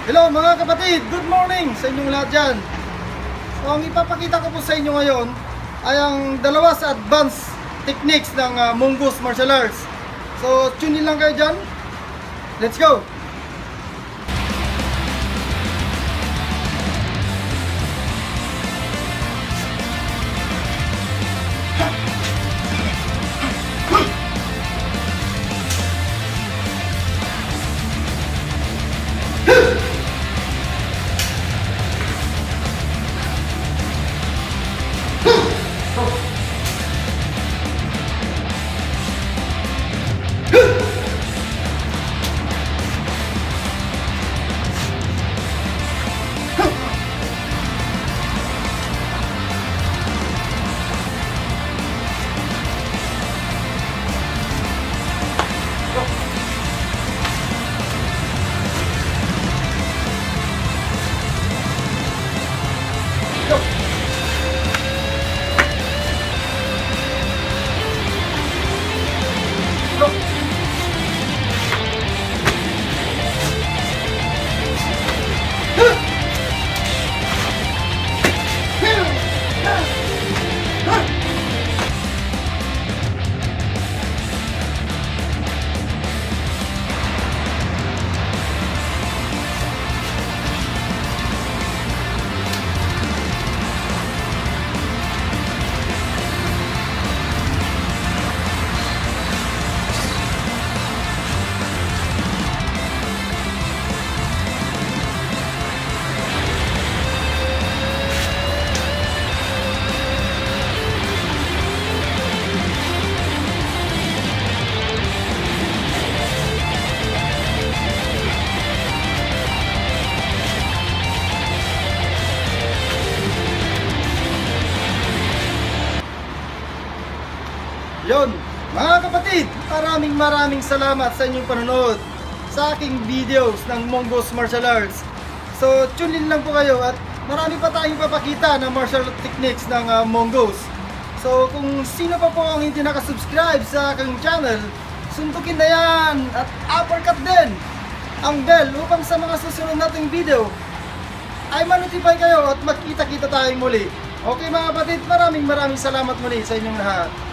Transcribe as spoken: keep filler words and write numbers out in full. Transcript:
Hello mga kapatid, good morning sa inyong lahat dyan. So ang ipapakita ko po sa inyo ngayon ay ang dalawa sa advanced techniques ng uh, Mongoose Martial Arts. So tune in lang kayo dyan. Let's go! Yun, mga kapatid, maraming maraming salamat sa inyong panonood sa aking videos ng Mongoose Martial Arts. So tune in lang po kayo at marami pa tayong papakita ng martial techniques ng uh, Mongoose. So kung sino pa po ang hindi nakasubscribe sa aking channel, sundukin na yan at uppercut din ang bell upang sa mga susunod nating video ay manotify kayo at magkita-kita tayong muli. Okay mga kapatid, maraming maraming salamat muli sa inyong lahat.